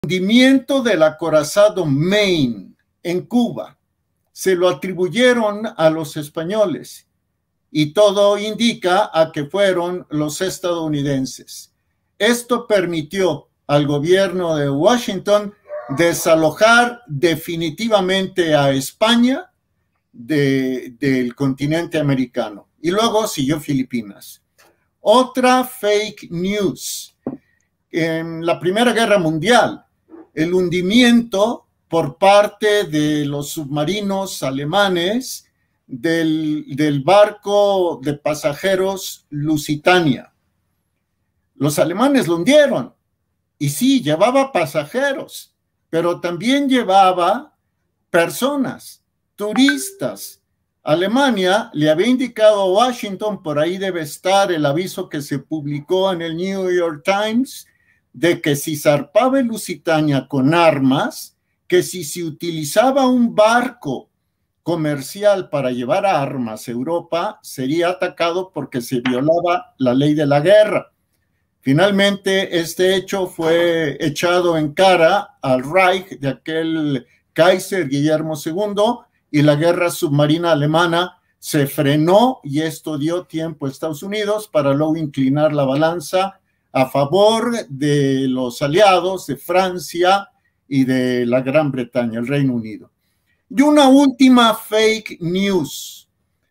Hundimiento del acorazado Maine en Cuba se lo atribuyeron a los españoles y todo indica a que fueron los estadounidenses. Esto permitió al gobierno de Washington desalojar definitivamente a España del continente americano. Y luego siguió Filipinas. Otra fake news. En la Primera Guerra Mundial, el hundimiento por parte de los submarinos alemanes del barco de pasajeros Lusitania. Los alemanes lo hundieron, y sí, llevaba pasajeros, pero también llevaba personas, turistas. Alemania le había indicado a Washington, por ahí debe estar el aviso que se publicó en el New York Times, de que si zarpaba el Lusitania con armas, que si se utilizaba un barco comercial para llevar armas a Europa, sería atacado porque se violaba la ley de la guerra. Finalmente, este hecho fue echado en cara al Reich de aquel Kaiser Guillermo II, y la guerra submarina alemana se frenó, y esto dio tiempo a Estados Unidos para luego inclinar la balanza a favor de los aliados de Francia y de la Gran Bretaña, el Reino Unido. Y una última fake news,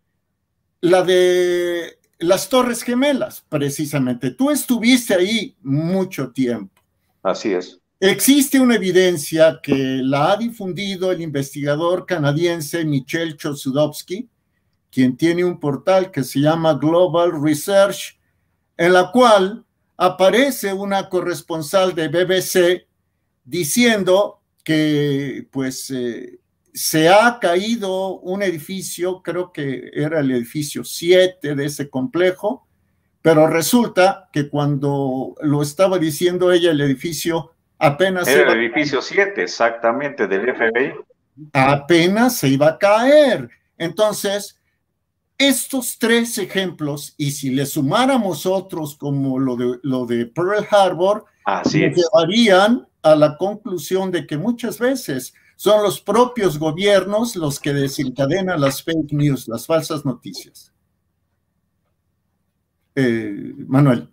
la de las Torres Gemelas, precisamente. Tú estuviste ahí mucho tiempo. Así es. Existe una evidencia que la ha difundido el investigador canadiense Michel Chossudovsky, quien tiene un portal que se llama Global Research, en la cual aparece una corresponsal de BBC diciendo que pues se ha caído un edificio, creo que era el edificio 7 de ese complejo, pero resulta que cuando lo estaba diciendo ella, el edificio apenas... Era el edificio 7, exactamente, del FBI. Apenas se iba a caer. Entonces, estos tres ejemplos, y si le sumáramos otros como lo de Pearl Harbor, nos llevarían a la conclusión de que muchas veces son los propios gobiernos los que desencadenan las fake news, las falsas noticias. Manuel.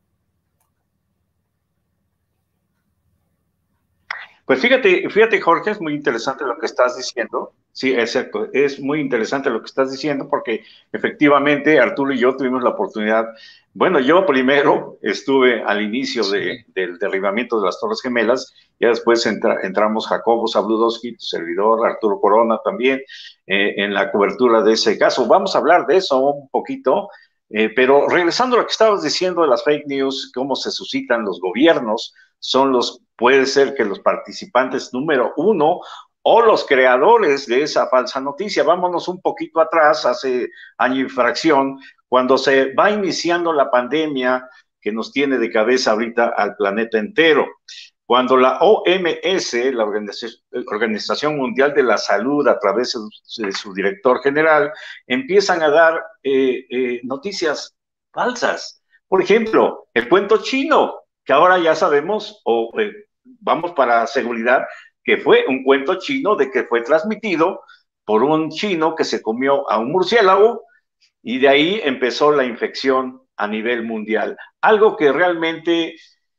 Pues fíjate, Jorge, es muy interesante lo que estás diciendo. Sí, exacto, es muy interesante lo que estás diciendo, porque efectivamente Arturo y yo tuvimos la oportunidad. Bueno, yo primero estuve al inicio del derribamiento de las Torres Gemelas, ya después entramos Jacobo Zabludowski, tu servidor, Arturo Corona también, en la cobertura de ese caso. Vamos a hablar de eso un poquito, pero regresando a lo que estabas diciendo de las fake news, cómo se suscitan los gobiernos, puede ser que los participantes número uno o los creadores de esa falsa noticia. Vámonos un poquito atrás, hace año y fracción, cuando se va iniciando la pandemia que nos tiene de cabeza ahorita al planeta entero. Cuando la OMS, la Organización Mundial de la Salud, a través de su director general, empiezan a dar noticias falsas. Por ejemplo, el cuento chino, que ahora ya sabemos, vamos para seguridad, que fue un cuento chino de que fue transmitido por un chino que se comió a un murciélago, y de ahí empezó la infección a nivel mundial. Algo que realmente,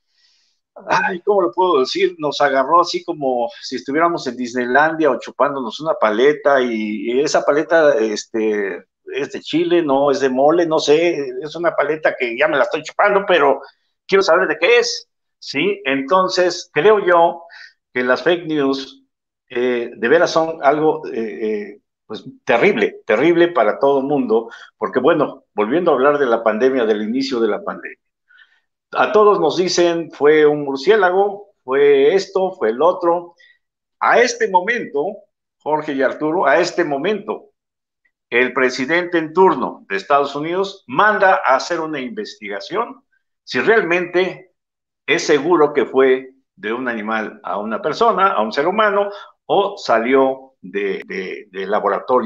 ¿cómo lo puedo decir? Nos agarró así como si estuviéramos en Disneylandia o chupándonos una paleta, y esa paleta es de chile, no es de mole, no sé, es una paleta que ya me la estoy chupando, pero quiero saber de qué es, ¿sí? Entonces, creo yo que las fake news de veras son algo pues terrible para todo el mundo, porque bueno, volviendo a hablar de la pandemia, del inicio de la pandemia, a todos nos dicen, fue un murciélago, fue esto, fue el otro. A este momento, Jorge y Arturo, a este momento, el presidente en turno de Estados Unidos manda a hacer una investigación si realmente es seguro que fue de un animal a una persona, a un ser humano, o salió del laboratorio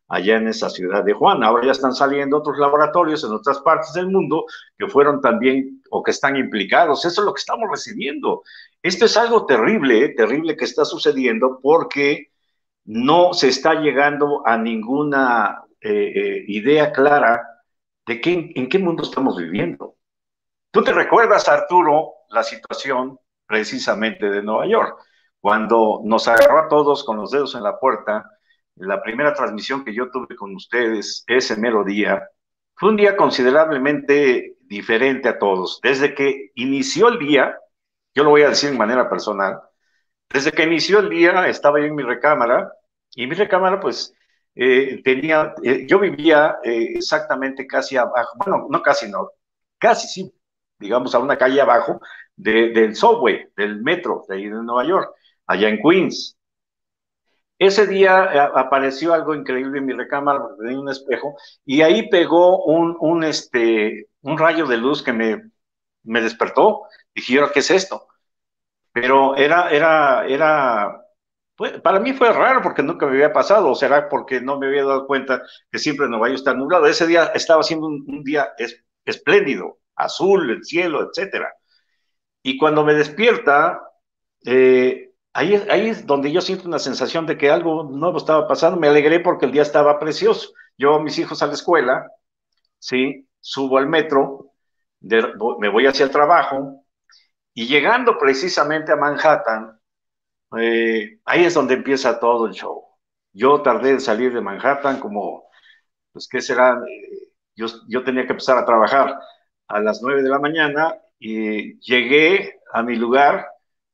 allá en esa ciudad de Wuhan. Ahora ya están saliendo otros laboratorios en otras partes del mundo que fueron también o que están implicados. Eso es lo que estamos recibiendo. Esto es algo terrible, terrible que está sucediendo porque no se está llegando a ninguna idea clara de en qué mundo estamos viviendo. ¿Tú te recuerdas, Arturo, la situación precisamente de Nueva York? Cuando nos agarró a todos con los dedos en la puerta, la primera transmisión que yo tuve con ustedes ese mero día, fue un día considerablemente diferente a todos. Desde que inició el día, yo lo voy a decir de manera personal, desde que inició el día estaba yo en mi recámara, y mi recámara pues yo vivía exactamente casi abajo, bueno, no casi, no, casi sí, digamos a una calle abajo del subway, del metro de ahí de Nueva York, allá en Queens. Ese día apareció algo increíble en mi recámara, tenía un espejo, y ahí pegó un rayo de luz que me despertó. Dije, ¿y ahora qué es esto? Pero para mí fue raro porque nunca me había pasado, o será porque no me había dado cuenta que siempre Nueva York está nublado. Ese día estaba siendo un día espléndido, azul, el cielo, etcétera. Y cuando me despierta, ahí es donde yo siento una sensación de que algo nuevo estaba pasando. Me alegré porque el día estaba precioso. Yo, mis hijos a la escuela, ¿sí? Subo al metro, me voy hacia el trabajo, y llegando precisamente a Manhattan, ahí es donde empieza todo el show. Yo tardé en salir de Manhattan como, pues, ¿qué será? Yo tenía que empezar a trabajar a las 9 de la mañana y llegué a mi lugar,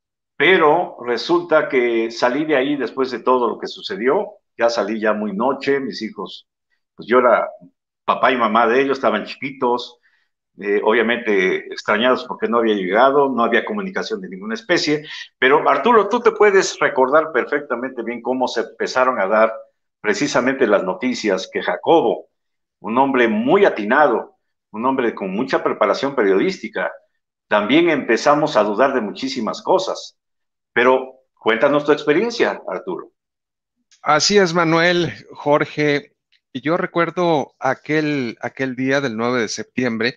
pero resulta que salí de ahí después de todo lo que sucedió. Ya salí ya muy noche, mis hijos, pues yo era papá y mamá de ellos, estaban chiquitos, obviamente extrañados porque no había llegado, no había comunicación de ninguna especie, pero Arturo, tú te puedes recordar perfectamente bien cómo se empezaron a dar precisamente las noticias que Jacobo, un hombre muy atinado, un hombre con mucha preparación periodística, también empezamos a dudar de muchísimas cosas, pero cuéntanos tu experiencia, Arturo. Así es, Manuel, Jorge. Yo recuerdo aquel día del 9 de septiembre.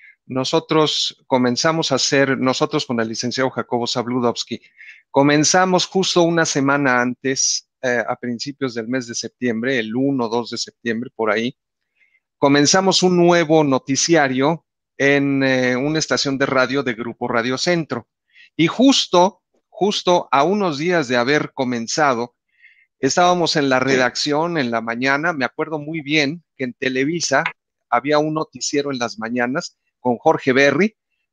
Nosotros nosotros con el licenciado Jacobo Zabludovsky, comenzamos justo una semana antes, a principios del mes de septiembre, el 1 o 2 de septiembre, por ahí, comenzamos un nuevo noticiario en una estación de radio de Grupo Radio Centro. Y justo a unos días de haber comenzado, estábamos en la redacción en la mañana. Me acuerdo muy bien que en Televisa había un noticiero en las mañanas con Jorge Berry,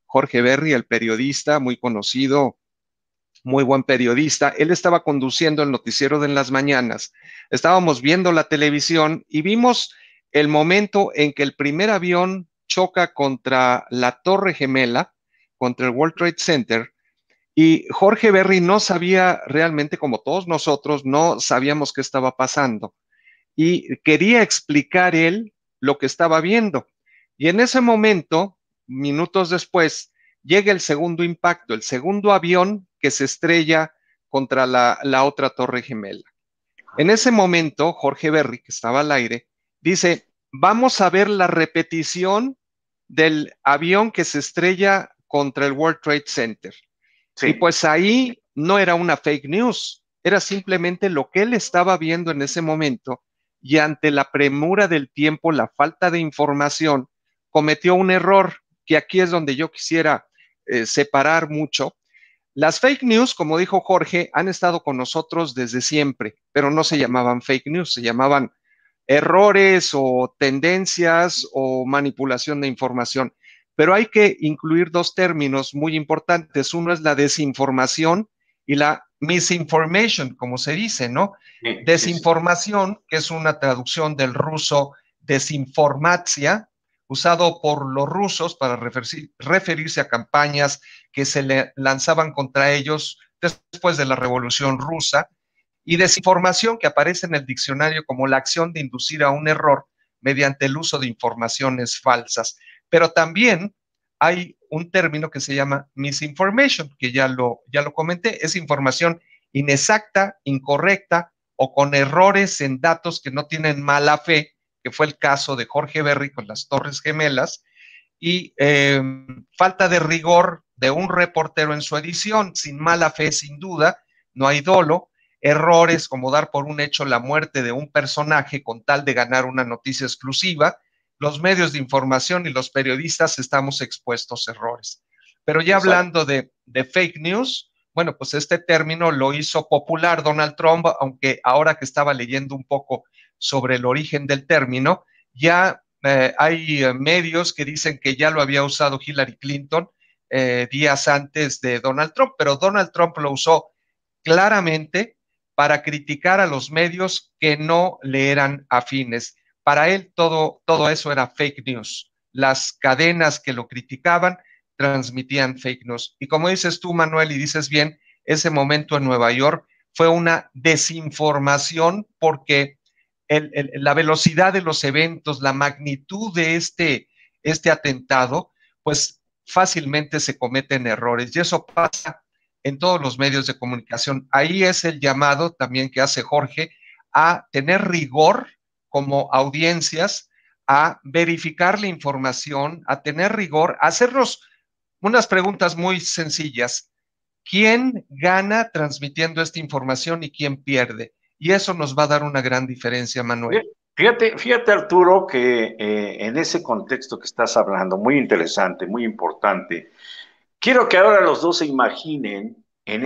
el periodista muy conocido, muy buen periodista. Él estaba conduciendo el noticiero de en las mañanas. Estábamos viendo la televisión y vimos el momento en que el primer avión choca contra la Torre Gemela, contra el World Trade Center, y Jorge Berry no sabía realmente, como todos nosotros, no sabíamos qué estaba pasando. Y quería explicar él lo que estaba viendo. Y en ese momento, minutos después, llega el segundo impacto, el segundo avión que se estrella contra la otra Torre Gemela. En ese momento, Jorge Berry, que estaba al aire, dice, vamos a ver la repetición del avión que se estrella contra el World Trade Center. Sí. Y pues ahí no era una fake news, era simplemente lo que él estaba viendo en ese momento, y ante la premura del tiempo, la falta de información, cometió un error, que aquí es donde yo quisiera separar mucho. Las fake news, como dijo Jorge, han estado con nosotros desde siempre, pero no se llamaban fake news, se llamaban errores o tendencias o manipulación de información. Pero hay que incluir dos términos muy importantes. Uno es la desinformación y la misinformation, como se dice, ¿no? Sí, desinformación, que es una traducción del ruso desinformatia, usado por los rusos para referirse a campañas que se lanzaban contra ellos después de la Revolución Rusa, y desinformación, que aparece en el diccionario como la acción de inducir a un error mediante el uso de informaciones falsas. Pero también hay un término que se llama misinformation, que ya lo comenté, es información inexacta, incorrecta o con errores en datos que no tienen mala fe, que fue el caso de Jorge Berry con las Torres Gemelas, y falta de rigor de un reportero en su edición, sin mala fe sin duda, no hay dolo, errores como dar por un hecho la muerte de un personaje con tal de ganar una noticia exclusiva. Los medios de información y los periodistas estamos expuestos a errores. Pero ya hablando de fake news, bueno, pues este término lo hizo popular Donald Trump, aunque ahora que estaba leyendo un poco sobre el origen del término, ya hay medios que dicen que ya lo había usado Hillary Clinton días antes de Donald Trump, pero Donald Trump lo usó claramente para criticar a los medios que no le eran afines. Para él todo eso era fake news. Las cadenas que lo criticaban transmitían fake news. Y como dices tú, Manuel, y dices bien, ese momento en Nueva York fue una desinformación porque la velocidad de los eventos, la magnitud de este atentado, pues fácilmente se cometen errores y eso pasa en todos los medios de comunicación. Ahí es el llamado también que hace Jorge a tener rigor como audiencias, a verificar la información, a tener rigor, a hacernos unas preguntas muy sencillas. ¿Quién gana transmitiendo esta información y quién pierde? Y eso nos va a dar una gran diferencia, Manuel. Fíjate Arturo, que en ese contexto que estás hablando, muy interesante, muy importante, quiero que ahora los dos se imaginen en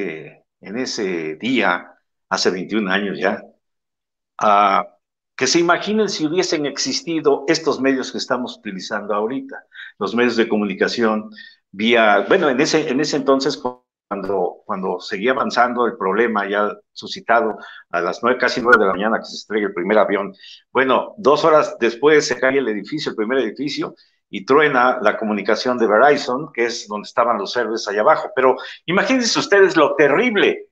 ese día, hace 21 años ya, que se imaginen si hubiesen existido estos medios que estamos utilizando ahorita, los medios de comunicación bueno, en ese entonces, cuando seguía avanzando el problema ya suscitado a las 9, casi 9 de la mañana que se estrella el primer avión, bueno, 2 horas después se cae el primer edificio, y truena la comunicación de Verizon, que es donde estaban los servers allá abajo. Pero imagínense ustedes lo terrible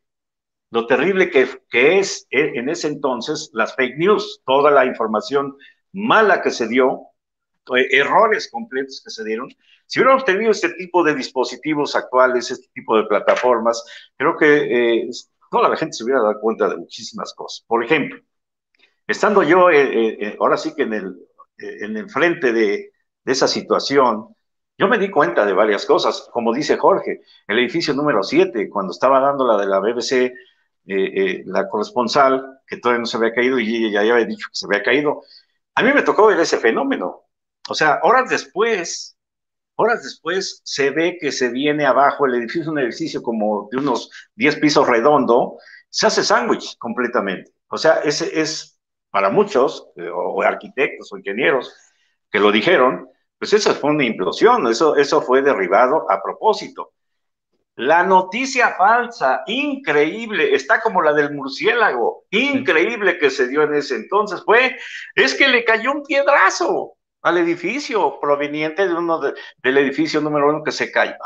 que es en ese entonces las fake news, toda la información mala que se dio, errores completos que se dieron. Si hubiéramos tenido este tipo de dispositivos actuales, este tipo de plataformas, creo que toda la gente se hubiera dado cuenta de muchísimas cosas. Por ejemplo, estando yo ahora sí que en el frente de esa situación, yo me di cuenta de varias cosas. Como dice Jorge, el edificio número 7, cuando estaba dando la de la BBC, la corresponsal, que todavía no se había caído y ella ya había dicho que se había caído, a mí me tocó ver ese fenómeno. O sea, horas después se ve que se viene abajo el edificio, un edificio como de unos 10 pisos redondo, se hace sándwich completamente. O sea, ese es para muchos, o arquitectos o ingenieros que lo dijeron, pues eso fue una implosión, eso fue derribado a propósito. La noticia falsa, increíble, está como la del murciélago, increíble que se dio en ese entonces, es que le cayó un piedrazo al edificio proveniente del edificio número 1 que se cayó.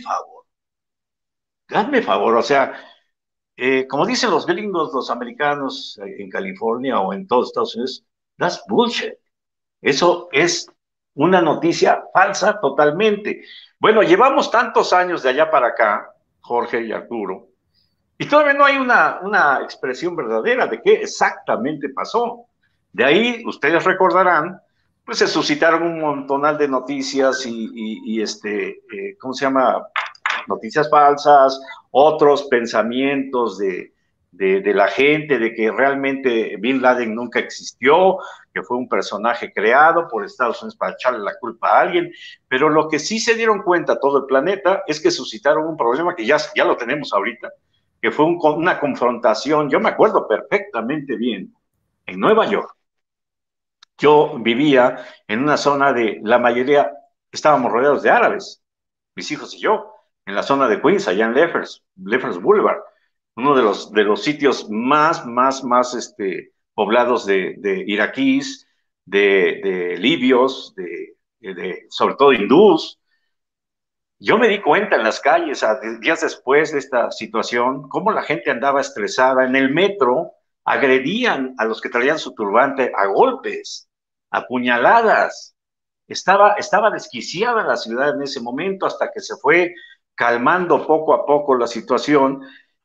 Hazme favor, o sea, como dicen los gringos, los americanos en California o en todos Estados Unidos, that's bullshit. Eso es una noticia falsa totalmente. Bueno, llevamos tantos años de allá para acá, Jorge y Arturo, y todavía no hay una expresión verdadera de qué exactamente pasó. De ahí, ustedes recordarán, pues se suscitaron un montonal de noticias y ¿cómo se llama? Noticias falsas, otros pensamientos de la gente, de que realmente Bin Laden nunca existió, que fue un personaje creado por Estados Unidos para echarle la culpa a alguien, pero lo que sí se dieron cuenta todo el planeta es que suscitaron un problema que ya lo tenemos ahorita, que fue una confrontación. Yo me acuerdo perfectamente bien, en Nueva York, yo vivía en una zona la mayoría, estábamos rodeados de árabes, mis hijos y yo, en la zona de Queens, allá en Lefferts Boulevard, uno de los sitios más poblados de iraquíes, de libios, sobre todo hindús. Yo me di cuenta en las calles, días después de esta situación, cómo la gente andaba estresada. En el metro agredían a los que traían su turbante a golpes, a puñaladas. Estaba desquiciada la ciudad en ese momento hasta que se fue calmando poco a poco la situación.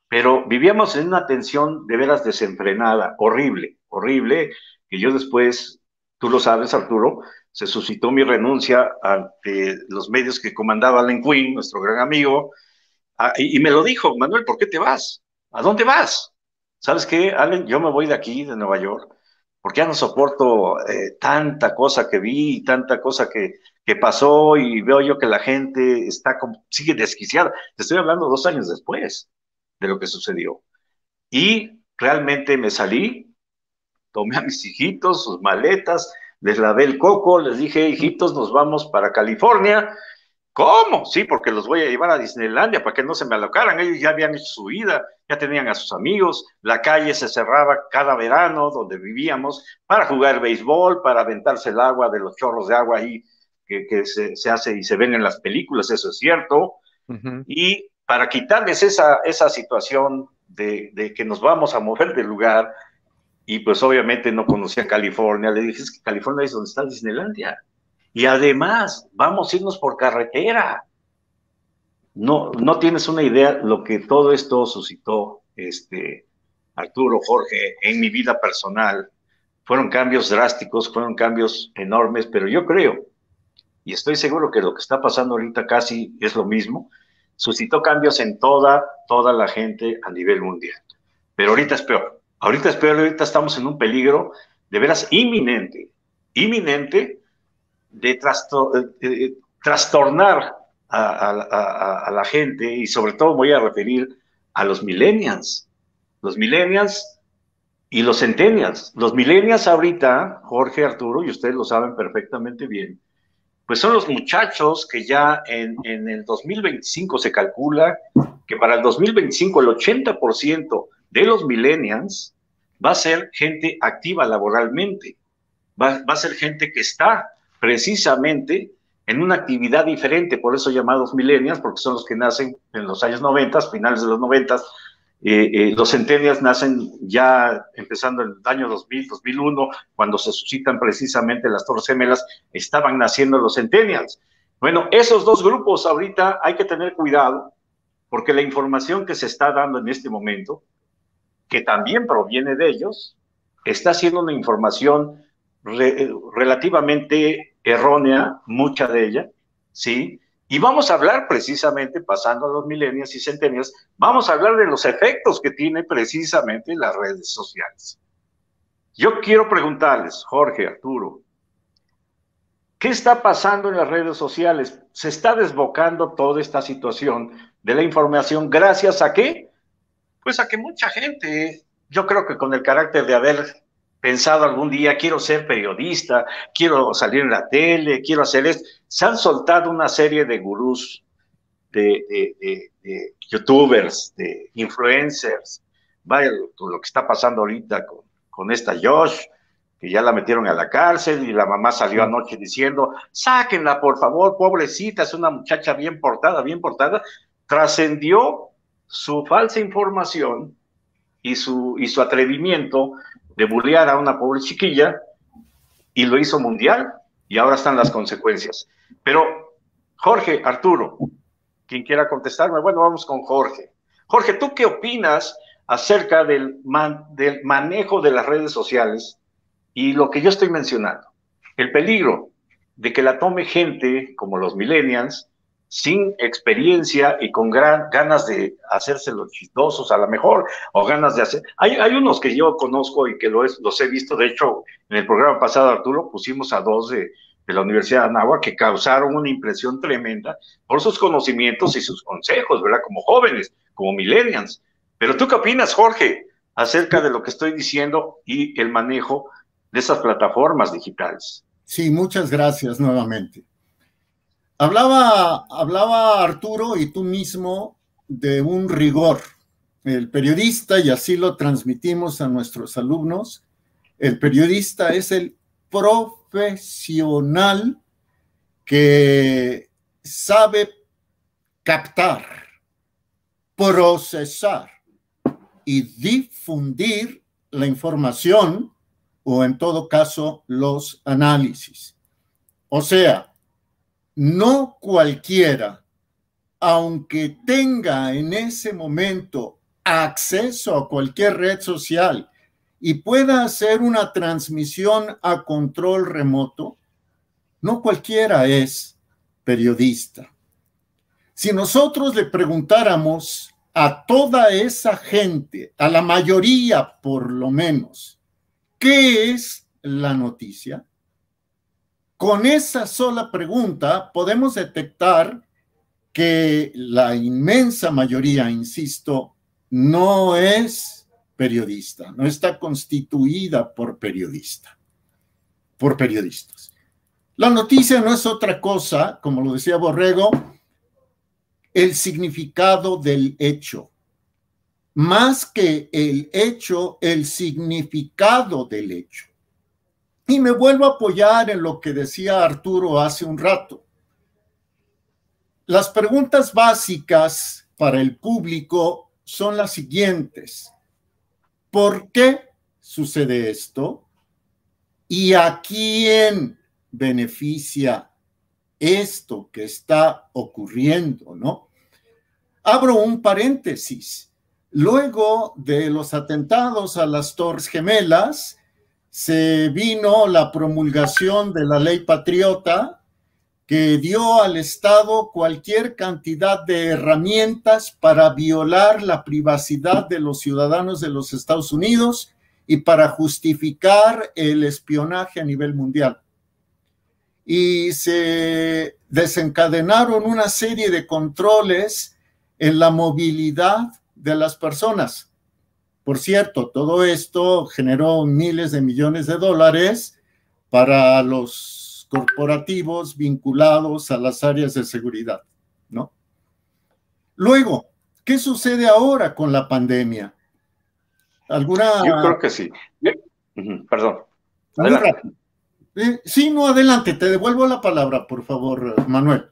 pero vivíamos en una tensión de veras desenfrenada, horrible, horrible, que yo después, tú lo sabes, Arturo, se suscitó mi renuncia ante los medios que comandaba Allen Quinn, nuestro gran amigo, y me lo dijo: Manuel, ¿por qué te vas? ¿A dónde vas? ¿Sabes qué, Allen? Yo me voy de aquí, de Nueva York, porque ya no soporto tanta cosa que vi, tanta cosa que pasó, y veo yo que la gente está sigue desquiciada. Te estoy hablando 2 años después de lo que sucedió. Y realmente me salí, tomé a mis hijitos, sus maletas, les lavé el coco, les dije: hijitos, nos vamos para California. ¿Cómo? Sí, porque los voy a llevar a Disneylandia para que no se me alocaran. Ellos ya habían hecho su vida, ya tenían a sus amigos. La calle se cerraba cada verano donde vivíamos para jugar béisbol, para aventarse el agua de los chorros de agua ahí que se hace y se ven en las películas, eso es cierto. Y para quitarles esa situación de que nos vamos a mover del lugar, y pues obviamente no conocía California, le dije: es que California es donde está Disneylandia. Y además, vamos a irnos por carretera. No, no tienes una idea lo que todo esto suscitó, Arturo, Jorge, en mi vida personal. Fueron cambios drásticos, fueron cambios enormes, pero yo creo, y estoy seguro que lo que está pasando ahorita casi es lo mismo, suscitó cambios en toda la gente a nivel mundial. Pero ahorita es peor. Ahorita es peor, ahorita estamos en un peligro de veras inminente de trastornar a la gente, y sobre todo voy a referir a los millennials y los centennials. Los millennials ahorita, Jorge, Arturo, y ustedes lo saben perfectamente bien, pues son los muchachos que ya en el 2025 se calcula que para el 2025 el 80% de los millennials va a ser gente activa laboralmente, va a ser gente que está precisamente en una actividad diferente, por eso llamados millennials, porque son los que nacen en los años 90, finales de los 90. Los centennials nacen ya empezando el año 2000, 2001, cuando se suscitan precisamente las Torres Gemelas, estaban naciendo los centennials. Bueno, esos dos grupos ahorita hay que tener cuidado, porque la información que se está dando en este momento, que también proviene de ellos, está siendo una información relativamente errónea, mucha de ella, ¿sí? Y vamos a hablar precisamente, pasando a los millennials y centennials, vamos a hablar de los efectos que tiene precisamente las redes sociales. Yo quiero preguntarles, Jorge, Arturo, ¿qué está pasando en las redes sociales? ¿Se está desbocando toda esta situación de la información gracias a qué? Pues a que mucha gente, yo creo que con el carácter de haber pensado algún día: quiero ser periodista, quiero salir en la tele, quiero hacer esto, se han soltado una serie de gurús, de youtubers, de influencers. Vaya lo que está pasando ahorita con esta Josh, que ya la metieron a la cárcel, y la mamá salió anoche diciendo: sáquenla, por favor, pobrecita, es una muchacha bien portada, bien portada. Trascendió su falsa información y su atrevimiento de burlear a una pobre chiquilla, y lo hizo mundial, y ahora están las consecuencias. Pero, Jorge, Arturo, quien quiera contestarme, bueno, vamos con Jorge. Jorge, ¿tú qué opinas acerca del manejo de las redes sociales y lo que yo estoy mencionando? El peligro de que la tome gente como los millennials, sin experiencia y con ganas de hacerse los chistosos a lo mejor, o ganas de hacer... Hay unos que yo conozco y que los he visto, de hecho, en el programa pasado, Arturo, pusimos a 2 de la Universidad de Anáhuac, que causaron una impresión tremenda por sus conocimientos y sus consejos, ¿verdad? Como jóvenes, como millennials. Pero ¿tú qué opinas, Jorge, acerca de lo que estoy diciendo y el manejo de esas plataformas digitales? Sí, muchas gracias nuevamente. Hablaba Arturo y tú mismo de un rigor. El periodista, y así lo transmitimos a nuestros alumnos, el periodista es el profesional que sabe captar, procesar y difundir la información, o en todo caso los análisis. O sea, no cualquiera, aunque tenga en ese momento acceso a cualquier red social y pueda hacer una transmisión a control remoto, no cualquiera es periodista. Si nosotros le preguntáramos a toda esa gente, a la mayoría por lo menos, ¿qué es la noticia? Con esa sola pregunta podemos detectar que la inmensa mayoría, insisto, no es periodista, no está constituida por periodistas. La noticia no es otra cosa, como lo decía Borrego, el significado del hecho. Más que el hecho, el significado del hecho. Y me vuelvo a apoyar en lo que decía Arturo hace un rato. Las preguntas básicas para el público son las siguientes. ¿Por qué sucede esto? ¿Y a quién beneficia esto que está ocurriendo, no? Abro un paréntesis. Luego de los atentados a las Torres Gemelas, se vino la promulgación de la Ley Patriota, que dio al Estado cualquier cantidad de herramientas para violar la privacidad de los ciudadanos de los Estados Unidos y para justificar el espionaje a nivel mundial. Y se desencadenaron una serie de controles en la movilidad de las personas. Por cierto, todo esto generó miles de millones de dólares para los corporativos vinculados a las áreas de seguridad, ¿no? Luego, ¿qué sucede ahora con la pandemia? ¿Alguna...? Yo creo que sí. Perdón. Muy rápido. Sí, no, adelante, te devuelvo la palabra, por favor, Manuel.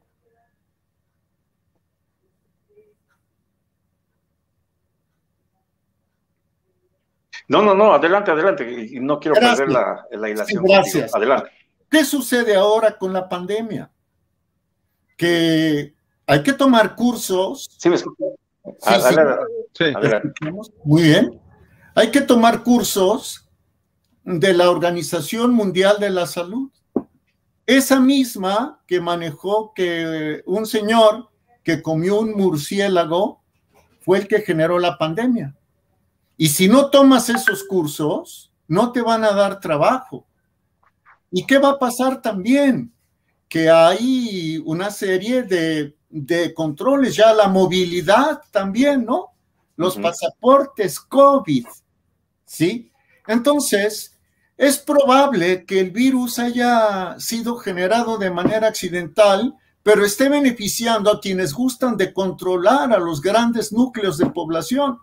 No, adelante. Y no quiero perder la hilación. Sí, gracias. Contigo. Adelante. ¿Qué sucede ahora con la pandemia? Que hay que tomar cursos. ¿Sí me escuchas? Sí. Adelante. Muy bien. Hay que tomar cursos de la Organización Mundial de la Salud. Esa misma que manejó que un señor que comió un murciélago fue el que generó la pandemia. Y si no tomas esos cursos, no te van a dar trabajo. ¿Y qué va a pasar también? Que hay una serie de controles, ya la movilidad también, ¿no? Los pasaportes COVID, ¿sí? Entonces, es probable que el virus haya sido generado de manera accidental, pero esté beneficiando a quienes gustan de controlar a los grandes núcleos de población.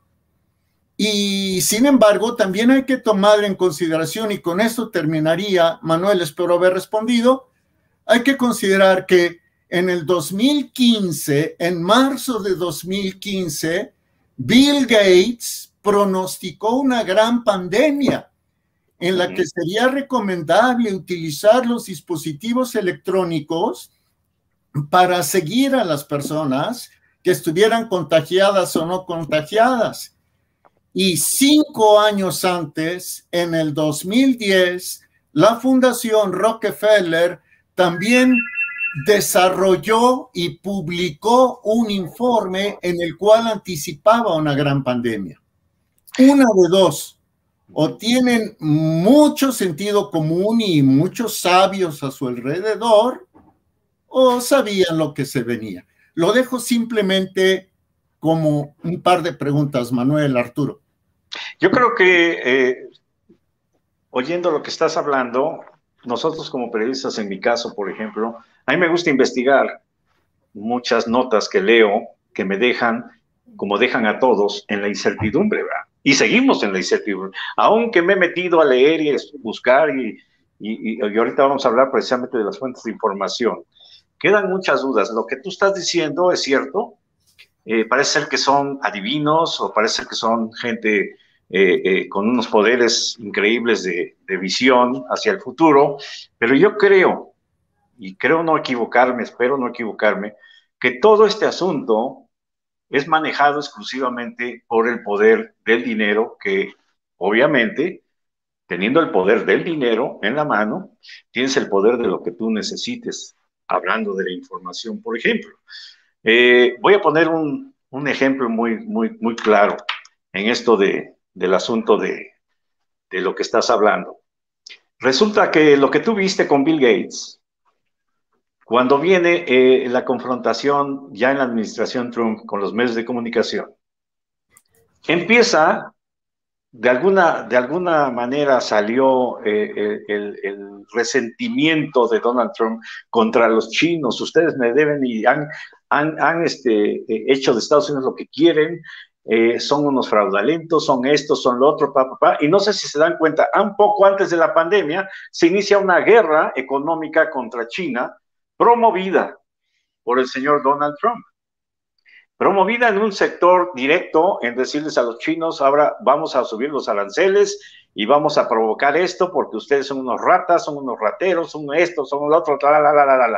Y sin embargo, también hay que tomar en consideración, y con esto terminaría, Manuel, espero haber respondido, hay que considerar que en el 2015, en marzo de 2015, Bill Gates pronosticó una gran pandemia en la que sería recomendable utilizar los dispositivos electrónicos para seguir a las personas que estuvieran contagiadas o no contagiadas. Y 5 años antes, en el 2010, la Fundación Rockefeller también desarrolló y publicó un informe en el cual anticipaba una gran pandemia. Una de dos, o tienen mucho sentido común y muchos sabios a su alrededor, o sabían lo que se venía. Lo dejo simplemente como un par de preguntas, Manuel, Arturo. Yo creo que oyendo lo que estás hablando, nosotros como periodistas, en mi caso, por ejemplo, a mí me gusta investigar muchas notas que leo que me dejan, como dejan a todos, en la incertidumbre, ¿verdad? Y seguimos en la incertidumbre. Aunque me he metido a leer y buscar, y ahorita vamos a hablar precisamente de las fuentes de información, quedan muchas dudas. Lo que tú estás diciendo es cierto. Parece ser que son adivinos o parece ser que son gente con unos poderes increíbles de visión hacia el futuro, pero yo creo, y creo no equivocarme, espero no equivocarme, que todo este asunto es manejado exclusivamente por el poder del dinero que, obviamente, teniendo el poder del dinero en la mano, tienes el poder de lo que tú necesites, hablando de la información, por ejemplo. Voy a poner un ejemplo muy claro en esto del asunto de lo que estás hablando. Resulta que lo que tú viste con Bill Gates, cuando viene la confrontación ya en la administración Trump con los medios de comunicación, empieza, de alguna manera salió el resentimiento de Donald Trump contra los chinos. Ustedes me deben y han hecho de Estados Unidos lo que quieren, son unos fraudulentos, son estos, son lo otro, y no sé si se dan cuenta, un poco antes de la pandemia se inicia una guerra económica contra China promovida por el señor Donald Trump, promovida en un sector directo, en decirles a los chinos, ahora vamos a subir los aranceles y vamos a provocar esto porque ustedes son unos ratas, son unos rateros, son estos, son los otros, la.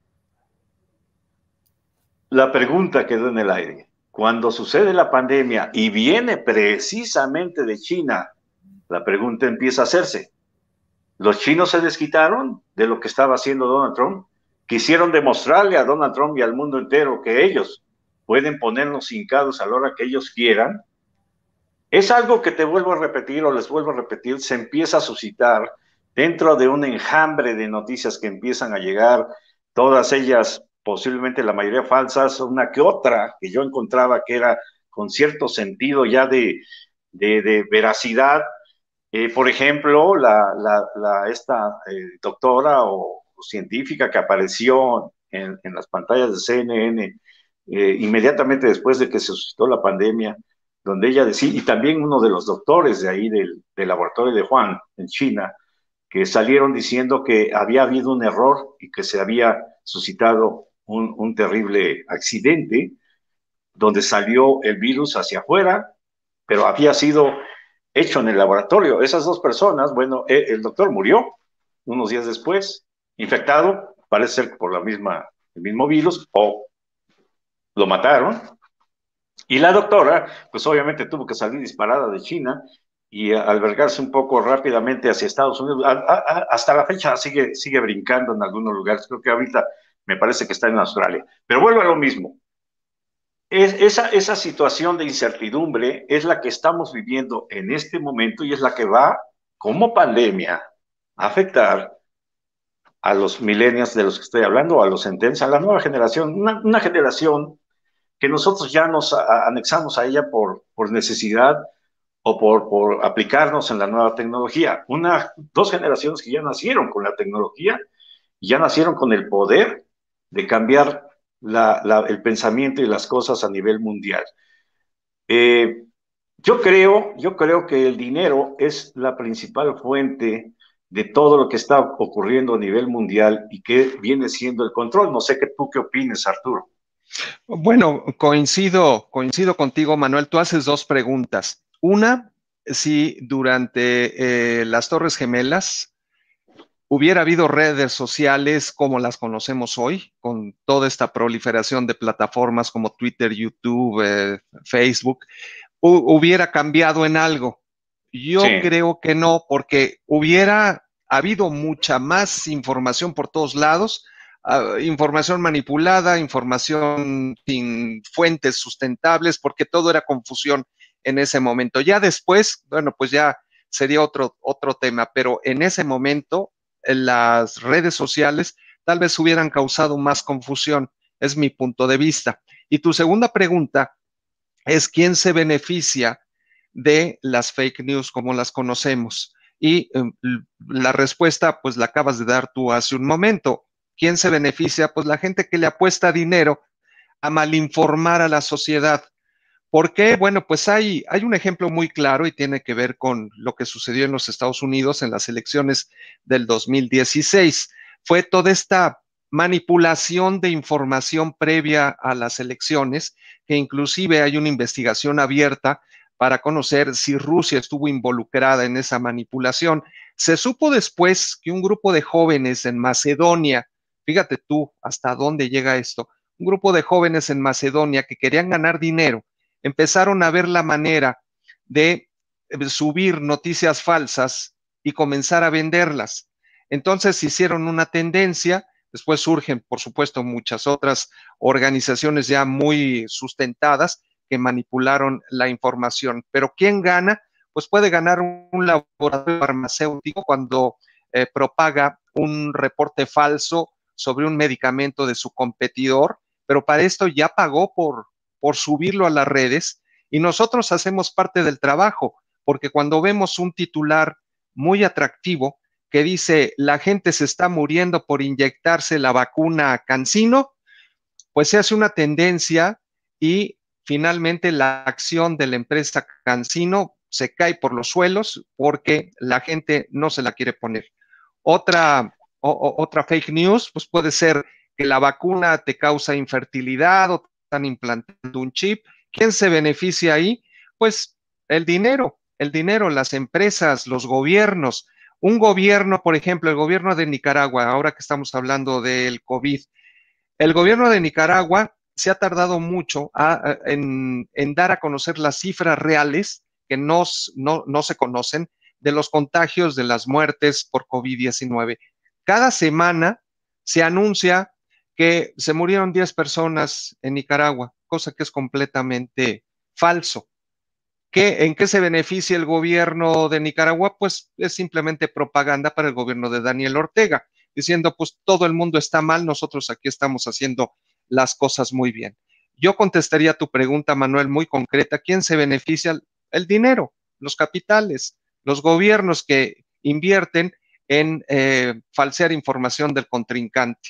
La pregunta quedó en el aire. Cuando sucede la pandemia y viene precisamente de China, la pregunta empieza a hacerse. ¿Los chinos se desquitaron de lo que estaba haciendo Donald Trump? ¿Quisieron demostrarle a Donald Trump y al mundo entero que ellos pueden ponernos hincados a la hora que ellos quieran? Es algo que te vuelvo a repetir, o les vuelvo a repetir, se empieza a suscitar dentro de un enjambre de noticias que empiezan a llegar, todas ellas posiblemente la mayoría falsas, una que otra que yo encontraba que era con cierto sentido ya de veracidad. Por ejemplo, esta doctora o científica que apareció en las pantallas de CNN inmediatamente después de que se suscitó la pandemia, donde ella decía, y también uno de los doctores de ahí del laboratorio de Wuhan en China, que salieron diciendo que había habido un error y que se había suscitado un terrible accidente donde salió el virus hacia afuera, pero había sido hecho en el laboratorio. Esas dos personas, bueno, el doctor murió unos días después, infectado, parece ser por el mismo virus, o lo mataron. Y la doctora, pues obviamente tuvo que salir disparada de China y albergarse un poco rápidamente hacia Estados Unidos. Hasta la fecha sigue brincando en algunos lugares. Creo que ahorita me parece que está en Australia. Pero vuelvo a lo mismo. Esa situación de incertidumbre es la que estamos viviendo en este momento y es la que va, como pandemia, a afectar a los millennials de los que estoy hablando, a los centennials, a la nueva generación, una generación que nosotros ya nos anexamos a ella por necesidad o por aplicarnos en la nueva tecnología. Dos generaciones que ya nacieron con la tecnología y ya nacieron con el poder de cambiar el pensamiento y las cosas a nivel mundial. Yo creo que el dinero es la principal fuente de todo lo que está ocurriendo a nivel mundial y que viene siendo el control. No sé tú qué opines, Arturo. Bueno, coincido contigo, Manuel. Tú haces dos preguntas. Una, si durante las Torres Gemelas hubiera habido redes sociales como las conocemos hoy, con toda esta proliferación de plataformas como Twitter, YouTube, Facebook, hubiera cambiado en algo. Yo creo que no, porque hubiera habido mucha más información por todos lados, información manipulada, información sin fuentes sustentables, porque todo era confusión en ese momento. Ya después, bueno, pues ya sería otro tema, pero en ese momento las redes sociales tal vez hubieran causado más confusión, es mi punto de vista. Y tu segunda pregunta es quién se beneficia de las fake news como las conocemos. Y la respuesta, pues la acabas de dar tú hace un momento. ¿Quién se beneficia? Pues la gente que le apuesta dinero a malinformar a la sociedad. ¿Por qué? Bueno, pues hay un ejemplo muy claro y tiene que ver con lo que sucedió en los Estados Unidos en las elecciones del 2016. Fue toda esta manipulación de información previa a las elecciones, que inclusive hay una investigación abierta para conocer si Rusia estuvo involucrada en esa manipulación. Se supo después que un grupo de jóvenes en Macedonia, fíjate tú hasta dónde llega esto, un grupo de jóvenes en Macedonia que querían ganar dinero, empezaron a ver la manera de subir noticias falsas y comenzar a venderlas. Entonces hicieron una tendencia, después surgen, por supuesto, muchas otras organizaciones ya muy sustentadas que manipularon la información. Pero ¿quién gana? Pues puede ganar un laboratorio farmacéutico cuando propaga un reporte falso sobre un medicamento de su competidor, pero para esto ya pagó por subirlo a las redes y nosotros hacemos parte del trabajo, porque cuando vemos un titular muy atractivo que dice la gente se está muriendo por inyectarse la vacuna CanSino, pues se hace una tendencia y finalmente la acción de la empresa CanSino se cae por los suelos porque la gente no se la quiere poner. Otra fake news, pues puede ser que la vacuna te causa infertilidad o te están implantando un chip. ¿Quién se beneficia ahí? Pues el dinero, las empresas, los gobiernos. Un gobierno, por ejemplo, el gobierno de Nicaragua, ahora que estamos hablando del COVID, el gobierno de Nicaragua se ha tardado mucho en dar a conocer las cifras reales que no se conocen de los contagios, de las muertes por COVID-19. Cada semana se anuncia que se murieron 10 personas en Nicaragua, cosa que es completamente falso. ¿En qué se beneficia el gobierno de Nicaragua? Pues es simplemente propaganda para el gobierno de Daniel Ortega, diciendo, pues todo el mundo está mal, nosotros aquí estamos haciendo las cosas muy bien. Yo contestaría tu pregunta, Manuel, muy concreta. ¿Quién se beneficia? El dinero, los capitales, los gobiernos que invierten en falsear información del contrincante.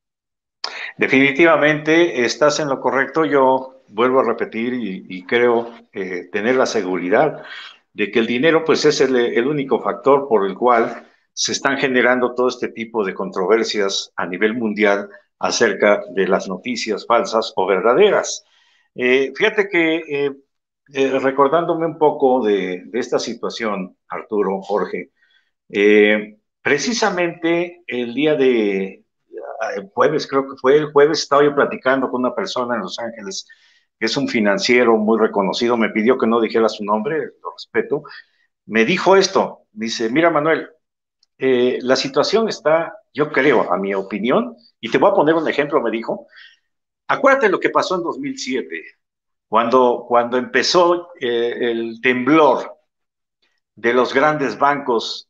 Definitivamente estás en lo correcto. Yo vuelvo a repetir y creo tener la seguridad de que el dinero pues es el único factor por el cual se están generando todo este tipo de controversias a nivel mundial acerca de las noticias falsas o verdaderas. Fíjate que recordándome un poco de esta situación, Arturo, Jorge, precisamente el día de el jueves, creo que fue el jueves, estaba yo platicando con una persona en Los Ángeles, que es un financiero muy reconocido, me pidió que no dijera su nombre, lo respeto, me dijo esto, dice, mira Manuel, la situación está, yo creo, a mi opinión, y te voy a poner un ejemplo, me dijo, acuérdate lo que pasó en 2007, cuando empezó el temblor de los grandes bancos,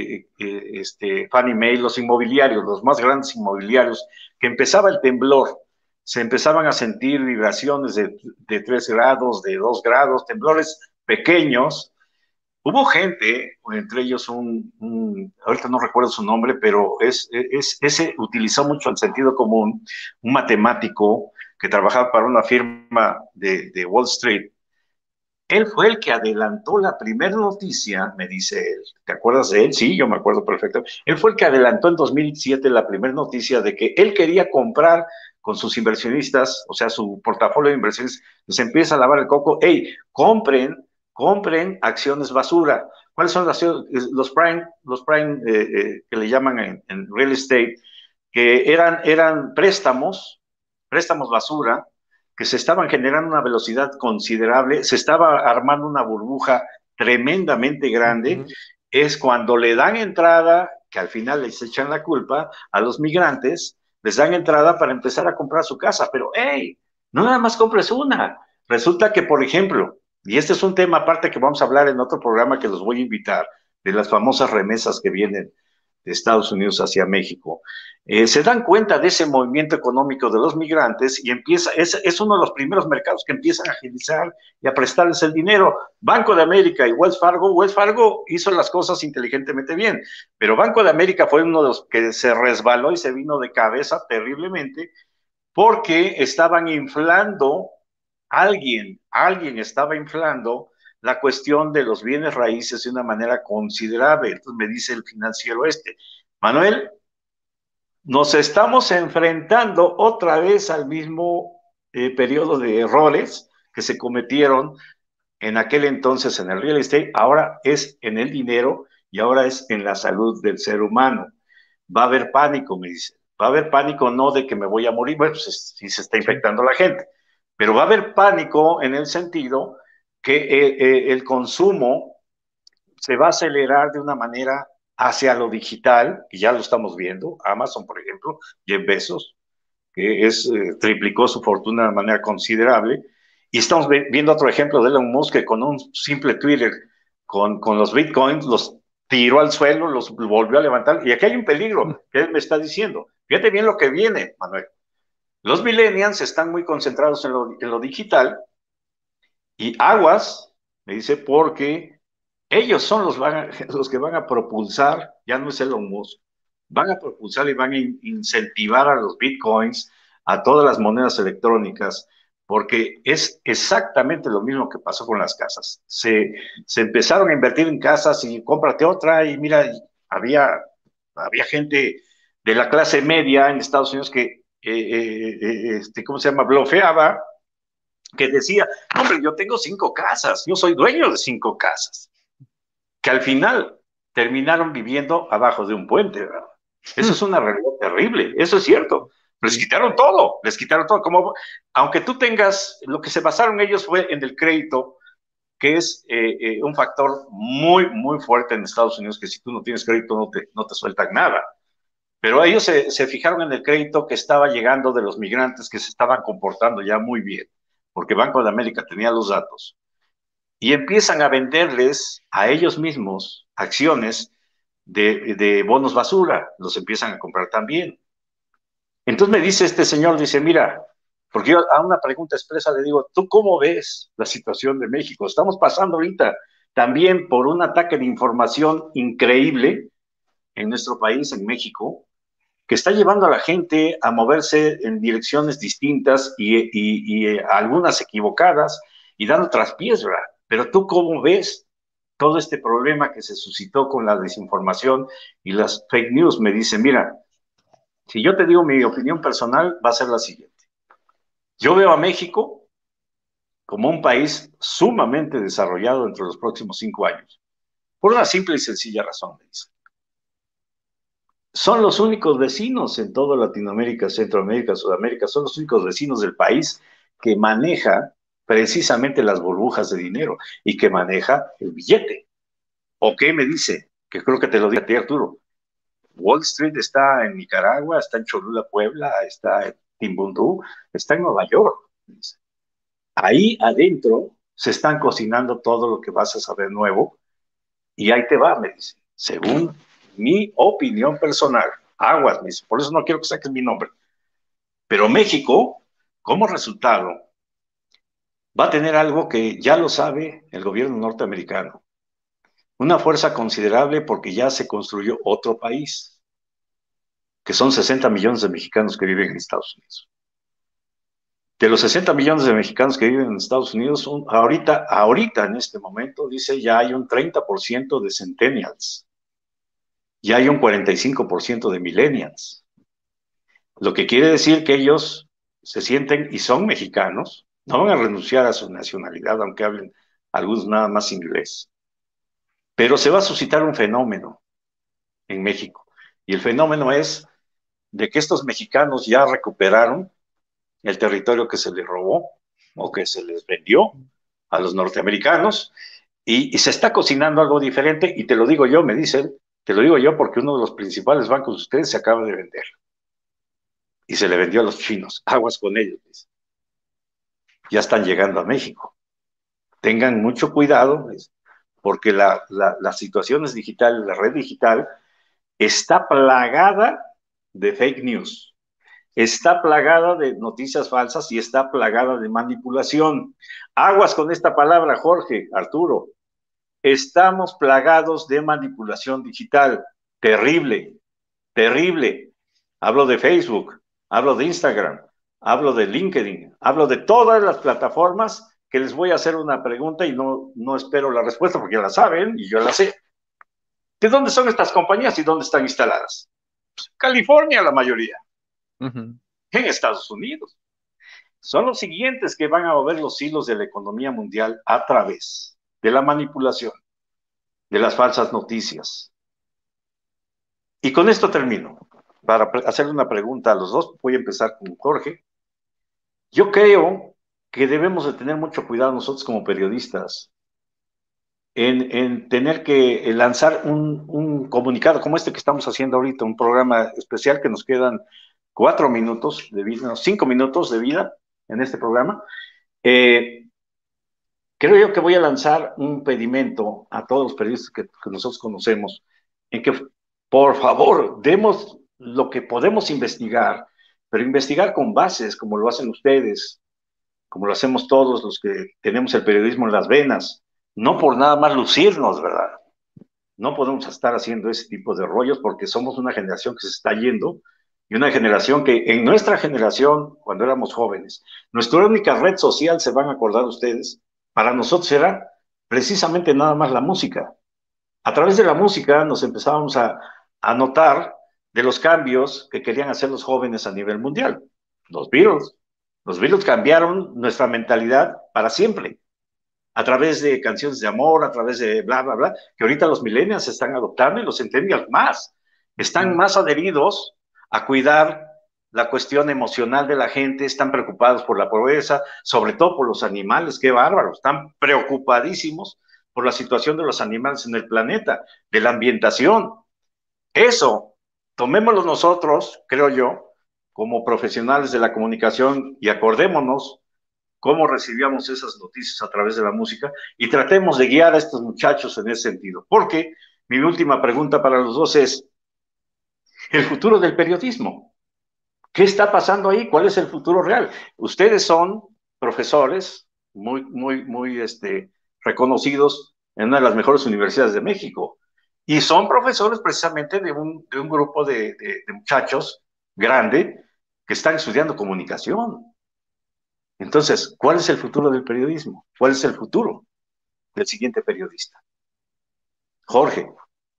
Fannie Mae, los inmobiliarios, los más grandes inmobiliarios, que empezaba el temblor, se empezaban a sentir vibraciones de 3 grados, de 2 grados, temblores pequeños. Hubo gente, entre ellos ahorita no recuerdo su nombre, pero ese utilizó mucho el sentido común, un matemático que trabajaba para una firma de Wall Street. Él fue el que adelantó la primera noticia, me dice él. ¿Te acuerdas de él? Sí, yo me acuerdo perfecto. Él fue el que adelantó en 2007 la primera noticia de que él quería comprar con sus inversionistas, o sea, su portafolio de inversiones, les empieza a lavar el coco. Hey, compren acciones basura. ¿Cuáles son los prime que le llaman en real estate? Que eran préstamos basura, que se estaban generando una velocidad considerable, se estaba armando una burbuja tremendamente grande, es cuando le dan entrada, que al final les echan la culpa a los migrantes, les dan entrada para empezar a comprar su casa, pero hey, no nada más compres una. Resulta que, por ejemplo, y este es un tema aparte que vamos a hablar en otro programa que los voy a invitar, de las famosas remesas que vienen de Estados Unidos hacia México. Se dan cuenta de ese movimiento económico de los migrantes y es uno de los primeros mercados que empiezan a agilizar y a prestarles el dinero. Banco de América y Wells Fargo hizo las cosas inteligentemente bien, pero Banco de América fue uno de los que se resbaló y se vino de cabeza terriblemente porque estaban inflando, alguien estaba inflando la cuestión de los bienes raíces de una manera considerable. Entonces me dice el financiero Manuel, nos estamos enfrentando otra vez al mismo periodo de errores que se cometieron en aquel entonces en el real estate, ahora es en el dinero y ahora es en la salud del ser humano. Va a haber pánico, me dice. Va a haber pánico no de que me voy a morir, bueno, pues sí se está infectando la gente, pero va a haber pánico en el sentido que el consumo se va a acelerar de una manera hacia lo digital, y ya lo estamos viendo. Amazon, por ejemplo, Jeff Bezos, que triplicó su fortuna de manera considerable, y estamos viendo otro ejemplo de Elon Musk, que con un simple Twitter, con los bitcoins, los tiró al suelo, los volvió a levantar, y aquí hay un peligro que él me está diciendo. Fíjate bien lo que viene, Manuel. Los millennials están muy concentrados en lo digital, y aguas, me dice, porque ellos son los que van a propulsar, ya no es Elon Musk, van a propulsar y van a incentivar a los bitcoins, a todas las monedas electrónicas, porque es exactamente lo mismo que pasó con las casas. Se empezaron a invertir en casas y cómprate otra, y mira, había gente de la clase media en Estados Unidos que, ¿cómo se llama?, blofeaba, que decía, hombre, yo tengo 5 casas, yo soy dueño de 5 casas, que al final terminaron viviendo abajo de un puente, ¿verdad? Eso es una realidad terrible, eso es cierto. Les quitaron todo, como, aunque tú tengas, lo que se basaron ellos fue en el crédito, que es un factor muy, muy fuerte en Estados Unidos, que si tú no tienes crédito no te sueltan nada. Pero ellos se fijaron en el crédito que estaba llegando de los migrantes que se estaban comportando ya muy bien, porque Banco de América tenía los datos, y empiezan a venderles a ellos mismos acciones de bonos basura, los empiezan a comprar también. Entonces me dice este señor, dice, mira, porque yo a una pregunta expresa le digo, ¿tú cómo ves la situación de México? Estamos pasando ahorita también por un ataque de información increíble en nuestro país, en México, que está llevando a la gente a moverse en direcciones distintas y algunas equivocadas y dando traspiés, ¿verdad? Pero tú cómo ves todo este problema que se suscitó con la desinformación y las fake news. Me dice, mira, si yo te digo mi opinión personal, va a ser la siguiente. Yo veo a México como un país sumamente desarrollado dentro de los próximos 5 años, por una simple y sencilla razón, me dice. Son los únicos vecinos en toda Latinoamérica, Centroamérica, Sudamérica, son los únicos vecinos del país que maneja precisamente las burbujas de dinero y que maneja el billete. ¿O qué me dice? Que creo que te lo dije a ti, Arturo. Wall Street está en Nicaragua, está en Cholula, Puebla, está en Timbuktu, está en Nueva York. Ahí adentro se están cocinando todo lo que vas a saber nuevo, y ahí te va, me dice, según mi opinión personal. Aguas, me dice, por eso no quiero que saques mi nombre. Pero México, como resultado, va a tener algo que ya lo sabe el gobierno norteamericano. Una fuerza considerable, porque ya se construyó otro país, que son 60 millones de mexicanos que viven en Estados Unidos. De los 60 millones de mexicanos que viven en Estados Unidos, ahorita en este momento, dice, ya hay un 30% de centennials. Ya hay un 45% de millennials. Lo que quiere decir que ellos se sienten y son mexicanos, no van a renunciar a su nacionalidad, aunque hablen algunos nada más inglés. Pero se va a suscitar un fenómeno en México. Y el fenómeno es de que estos mexicanos ya recuperaron el territorio que se les robó o que se les vendió a los norteamericanos, y se está cocinando algo diferente. Y te lo digo yo, me dicen, te lo digo yo porque uno de los principales bancos de ustedes se acaba de vender. Y se le vendió a los chinos. Aguas con ellos, dice. Ya están llegando a México. Tengan mucho cuidado, porque la situación es digital, la red digital está plagada de fake news, está plagada de noticias falsas y está plagada de manipulación. Aguas con esta palabra, Jorge, Arturo. Estamos plagados de manipulación digital. Terrible, terrible. Hablo de Facebook, hablo de Instagram, hablo de LinkedIn, hablo de todas las plataformas, que les voy a hacer una pregunta y no espero la respuesta porque ya la saben y yo la sé. ¿De dónde son estas compañías y dónde están instaladas? Pues, California, la mayoría. En Estados Unidos. Son los siguientes que van a mover los hilos de la economía mundial a través de la manipulación, de las falsas noticias. Y con esto termino. para hacerle una pregunta a los dos. Voy a empezar con Jorge. Yo creo que debemos de tener mucho cuidado nosotros como periodistas en tener que lanzar un comunicado como este que estamos haciendo ahorita, un programa especial que nos quedan 4 minutos de vida, no, 5 minutos de vida en este programa. Creo yo que voy a lanzar un pedimento a todos los periodistas que nosotros conocemos, en que por favor demos lo que podemos investigar, pero investigar con bases, como lo hacen ustedes, como lo hacemos todos los que tenemos el periodismo en las venas, no por nada más lucirnos, ¿verdad? No podemos estar haciendo ese tipo de rollos porque somos una generación que se está yendo y una generación que en nuestra generación, cuando éramos jóvenes, nuestra única red social, se van a acordar ustedes, para nosotros era precisamente nada más la música. A través de la música nos empezábamos a notar de los cambios que querían hacer los jóvenes a nivel mundial. Los Beatles cambiaron nuestra mentalidad para siempre, a través de canciones de amor, a través de bla, bla, bla, que ahorita los millennials están adoptando y los centennials más. Están más adheridos a cuidar la cuestión emocional de la gente, están preocupados por la pobreza, sobre todo por los animales, qué bárbaros, están preocupadísimos por la situación de los animales en el planeta, de la ambientación. Eso, tomémoslo nosotros, creo yo, como profesionales de la comunicación y acordémonos cómo recibíamos esas noticias a través de la música y tratemos de guiar a estos muchachos en ese sentido. Porque mi última pregunta para los dos es, el futuro del periodismo. ¿Qué está pasando ahí? ¿Cuál es el futuro real? Ustedes son profesores muy reconocidos en una de las mejores universidades de México y son profesores precisamente de un grupo de muchachos grande que están estudiando comunicación. Entonces, ¿cuál es el futuro del periodismo? ¿Cuál es el futuro del siguiente periodista? Jorge.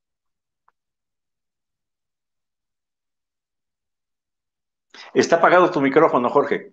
Está apagado tu micrófono, Jorge.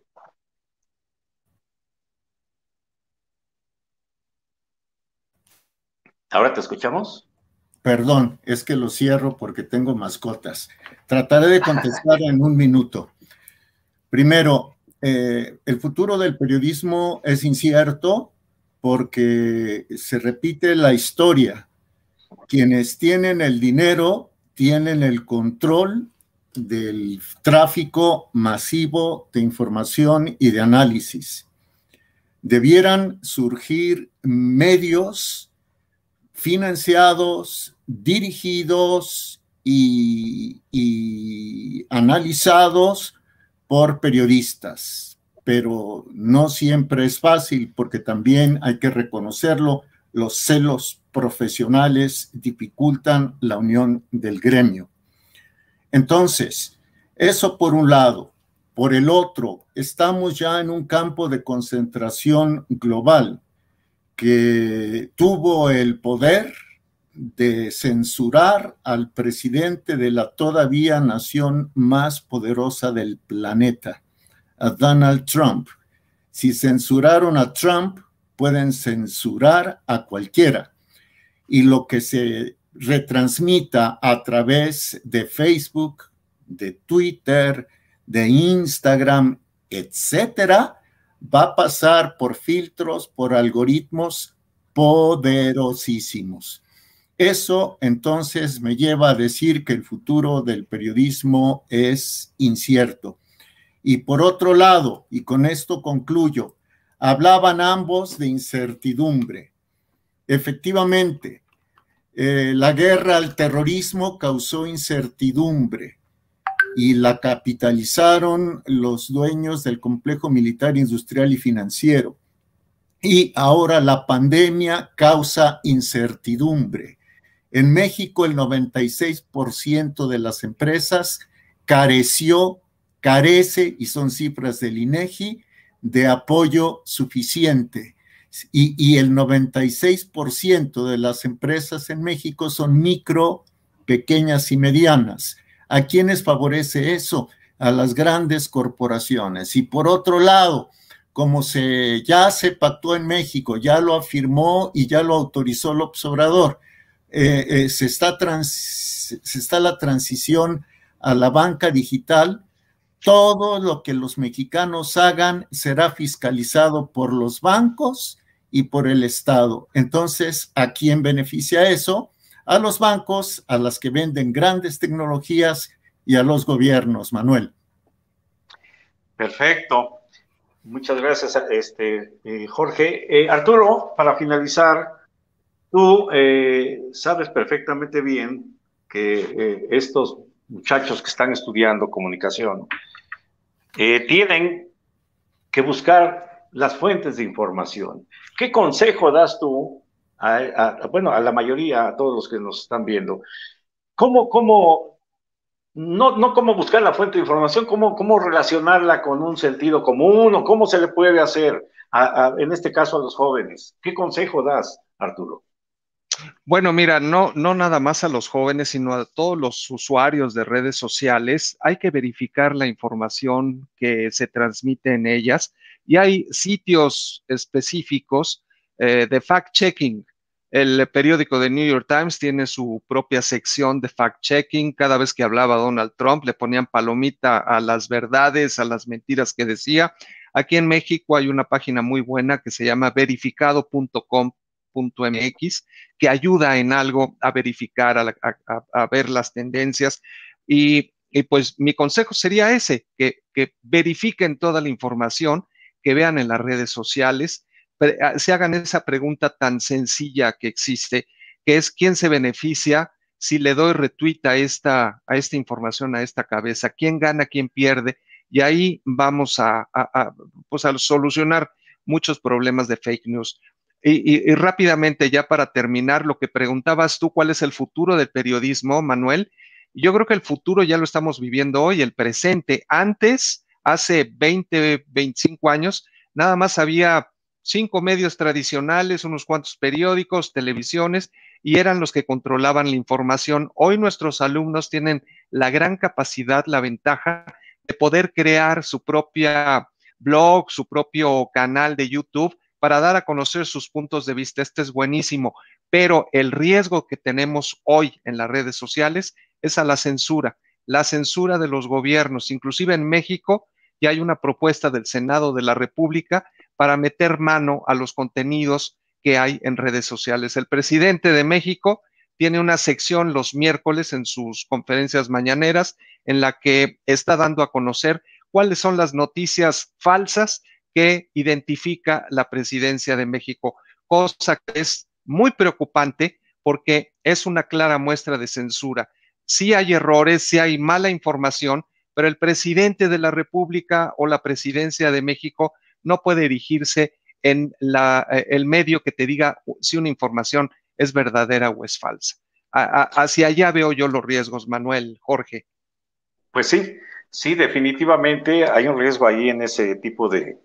¿Ahora te escuchamos? Perdón, es que lo cierro porque tengo mascotas. Trataré de contestar en un minuto. Primero, el futuro del periodismo es incierto porque se repite la historia. Quienes tienen el dinero tienen el control del tráfico masivo de información y de análisis. Debieran surgir medios financiados, dirigidos y analizados por periodistas, pero no siempre es fácil porque también hay que reconocerlo, los celos profesionales dificultan la unión del gremio. Entonces, eso por un lado. Por el otro, estamos ya en un campo de concentración global que tuvo el poder de censurar al presidente de la todavía nación más poderosa del planeta, a Donald Trump. Si censuraron a Trump, pueden censurar a cualquiera. Y lo que se retransmita a través de Facebook, de Twitter, de Instagram, etcétera, va a pasar por filtros, por algoritmos poderosísimos. Eso entonces me lleva a decir que el futuro del periodismo es incierto. Y por otro lado, y con esto concluyo, hablaban ambos de incertidumbre. Efectivamente, la guerra al terrorismo causó incertidumbre y la capitalizaron los dueños del complejo militar, industrial y financiero. Y ahora la pandemia causa incertidumbre. En México, el 96% de las empresas carece, y son cifras del INEGI, de apoyo suficiente. Y el 96% de las empresas en México son micro, pequeñas y medianas. ¿A quiénes favorece eso? A las grandes corporaciones. Y por otro lado, como ya se pactó en México, ya lo afirmó y ya lo autorizó López Obrador, se está la transición a la banca digital, todo lo que los mexicanos hagan será fiscalizado por los bancos y por el Estado. Entonces, ¿a quién beneficia eso? A los bancos, a las que venden grandes tecnologías y a los gobiernos, Manuel. Perfecto. Muchas gracias, Jorge. Arturo, para finalizar, tú sabes perfectamente bien que estos muchachos que están estudiando comunicación tienen que buscar las fuentes de información. ¿Qué consejo das tú bueno, a la mayoría, a todos los que nos están viendo? No cómo buscar la fuente de información, cómo relacionarla con un sentido común o cómo se le puede hacer, en este caso a los jóvenes? ¿Qué consejo das, Arturo? Bueno, mira, no nada más a los jóvenes, sino a todos los usuarios de redes sociales. Hay que verificar la información que se transmite en ellas y hay sitios específicos de fact-checking. El periódico de New York Times tiene su propia sección de fact-checking. Cada vez que hablaba Donald Trump, le ponían palomita a las verdades, a las mentiras que decía. Aquí en México hay una página muy buena que se llama verificado.com.mx, que ayuda en algo a verificar, a ver las tendencias. Y pues mi consejo sería ese, que verifiquen toda la información, que vean en las redes sociales, se hagan esa pregunta tan sencilla que existe, que es ¿quién se beneficia si le doy retweet a esta información, a esta cabeza? ¿Quién gana, quién pierde? Y ahí vamos pues a solucionar muchos problemas de fake news. Y rápidamente, ya para terminar, lo que preguntabas tú, ¿cuál es el futuro del periodismo, Manuel? Yo creo que el futuro ya lo estamos viviendo hoy, el presente. Antes, hace 20, 25 años, nada más había 5 medios tradicionales, unos cuantos periódicos, televisiones, y eran los que controlaban la información. Hoy nuestros alumnos tienen la gran capacidad, la ventaja de poder crear su propia blog, su propio canal de YouTube para dar a conocer sus puntos de vista. Este es buenísimo, pero el riesgo que tenemos hoy en las redes sociales es a la censura de los gobiernos. Inclusive en México ya hay una propuesta del Senado de la República para meter mano a los contenidos que hay en redes sociales. El presidente de México tiene una sección los miércoles en sus conferencias mañaneras en la que está dando a conocer cuáles son las noticias falsas que identifica la presidencia de México, cosa que es muy preocupante porque es una clara muestra de censura. Sí hay errores, sí hay mala información, pero el presidente de la República o la presidencia de México no puede erigirse en el medio que te diga si una información es verdadera o es falsa. Hacia allá veo yo los riesgos, Manuel, Jorge. Pues sí, definitivamente hay un riesgo ahí en ese tipo de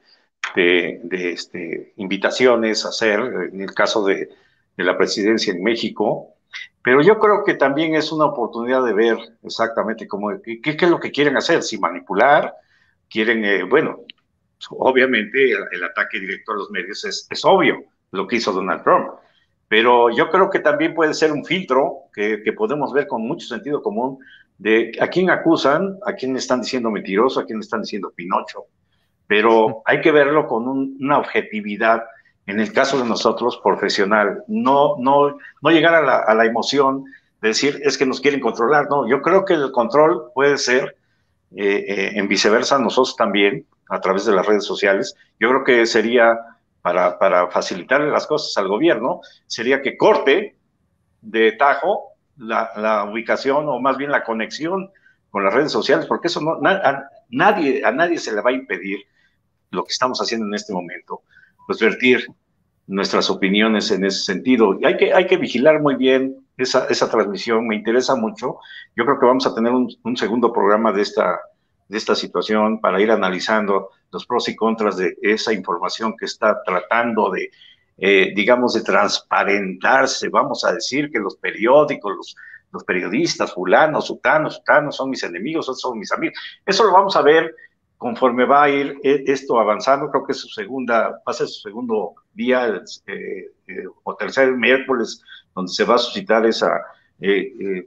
invitaciones a hacer, en el caso de la presidencia en México, pero yo creo que también es una oportunidad de ver exactamente qué es lo que quieren hacer, si manipular, quieren, bueno, obviamente el ataque directo a los medios es obvio, lo que hizo Donald Trump, pero yo creo que también puede ser un filtro que podemos ver con mucho sentido común de a quién acusan, a quién están diciendo mentiroso, a quién están diciendo Pinocho, pero hay que verlo con una objetividad, en el caso de nosotros, profesional, no llegar a la emoción de decir es que nos quieren controlar, no, yo creo que el control puede ser en viceversa nosotros también, a través de las redes sociales. Yo creo que sería, para facilitarle las cosas al gobierno, sería que corte de tajo la ubicación o más bien la conexión con las redes sociales, porque eso a nadie se le va a impedir lo que estamos haciendo en este momento, pues vertir nuestras opiniones en ese sentido. Y hay que vigilar muy bien esa transmisión, me interesa mucho. Yo creo que vamos a tener un segundo programa de esta situación para ir analizando los pros y contras de esa información que está tratando de, digamos, de transparentarse. Vamos a decir que los periódicos, los periodistas, fulanos, sutanos son mis enemigos, otros son mis amigos. Eso lo vamos a ver conforme va a ir esto avanzando. Creo que va a ser su segundo día o tercer miércoles donde se va a suscitar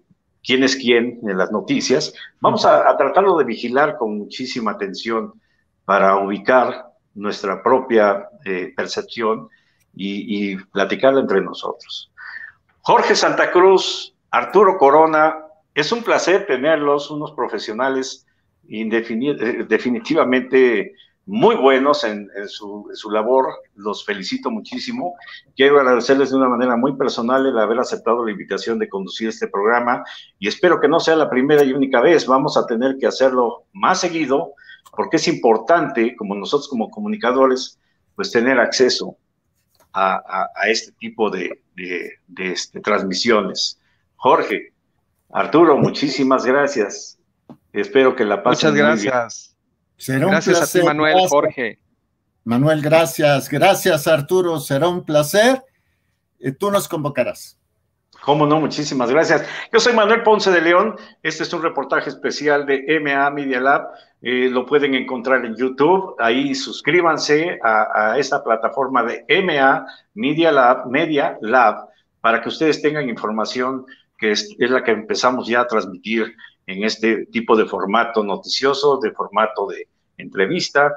quién es quién en las noticias. Vamos a tratarlo de vigilar con muchísima atención para ubicar nuestra propia percepción y platicarla entre nosotros. Jorge Santa Cruz, Arturo Corona, es un placer tenerlos, unos profesionales definitivamente muy buenos en su labor. Los felicito muchísimo. Quiero agradecerles de una manera muy personal el haber aceptado la invitación de conducir este programa y espero que no sea la primera y única vez. Vamos a tener que hacerlo más seguido porque es importante, como nosotros como comunicadores, pues tener acceso a este tipo de transmisiones. Jorge, Arturo, muchísimas gracias. Espero que la pasen muy bien. Muchas gracias. Será gracias un placer. A ti, Manuel, gracias. Jorge. Manuel, gracias. Gracias, Arturo. Será un placer. Tú nos convocarás. Cómo no, muchísimas gracias. Yo soy Manuel Ponce de León. Este es un reportaje especial de MA Media Lab. Lo pueden encontrar en YouTube. Ahí suscríbanse a esta plataforma de MA Media Lab para que ustedes tengan información que es la que empezamos ya a transmitir en este tipo de formato noticioso, de formato de entrevista.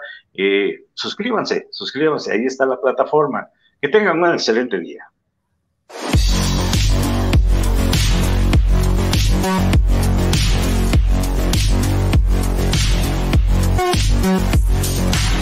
Suscríbanse, ahí está la plataforma. Que tengan un excelente día.